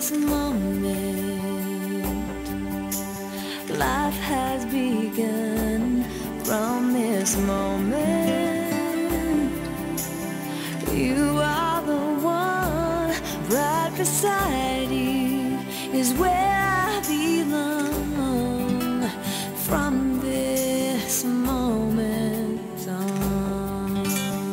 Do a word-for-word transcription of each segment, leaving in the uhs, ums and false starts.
this moment, life has begun. From this moment, you are the one. Right beside you is where I belong. From this moment on,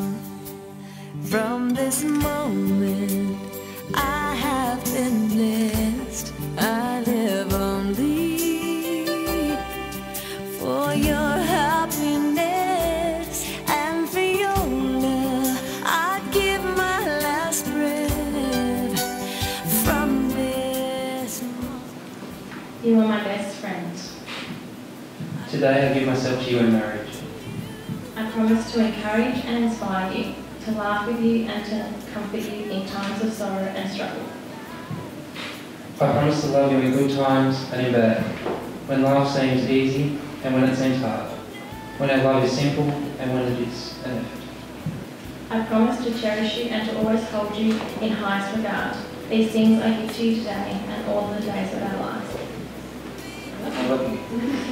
from this moment, I have been blessed. I live only for your happiness and for your love. I'd give my last breath from this moment. You are my best friend. Today I give myself to you in marriage. I promise to encourage and inspire you, to laugh with you and to comfort you in times of sorrow and struggle. I promise to love you in good times and in bad, when life seems easy and when it seems hard, when our love is simple and when it is an effort. I promise to cherish you and to always hold you in highest regard. These things I give to you today and all the days of our lives. I love you.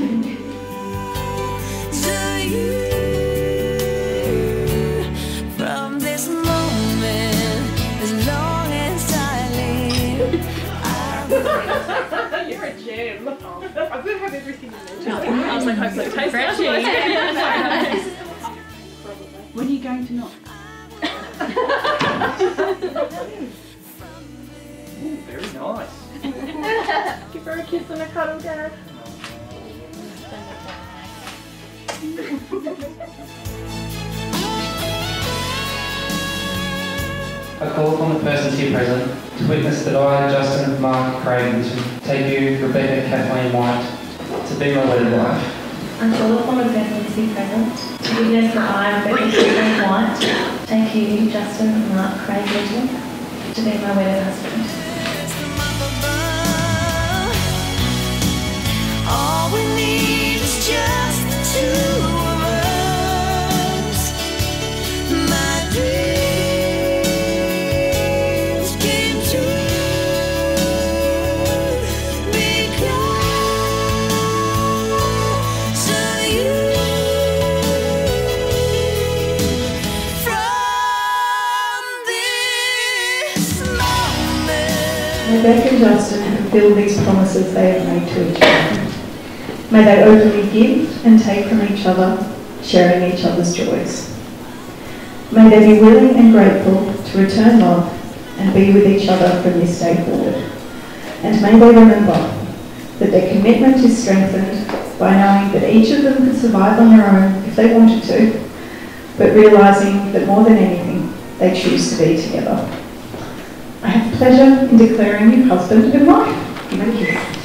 To you, from this moment, as long as I live, I You're a gem. I'm going to have everything in there. I was like, hopefully it tastes Fresh. When are you going to knock? Ooh, very nice. Give her a kiss and a cuddle, Dad. I call upon the persons here present to witness that I, Justin, Mark, Craig, and take you, Rebecca, Kathleen White, to be my wedded wife. I call upon the persons here present to witness that I, Bec Justin White, take you, Justin, Mark, Craig, Eden, to be my wedded husband. all we need is just the two of us. My dreams came true because of you. From this moment, May Bec and Justin fulfill these promises they have made to each other. May they openly give and take from each other, sharing each other's joys. May they be willing and grateful to return love and be with each other from this day forward. And may they remember that their commitment is strengthened by knowing that each of them could survive on their own if they wanted to, but realising that more than anything, they choose to be together. I have pleasure in declaring you husband and wife. Thank you.